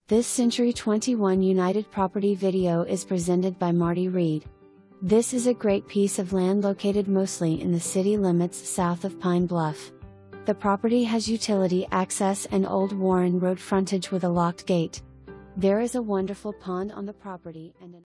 This Century 21 United property video is presented by Marty Reed. This is a great piece of land located mostly in the city limits south of Pine Bluff. The property has utility access and Old Warren Road frontage with a locked gate. There is a wonderful pond on the property and an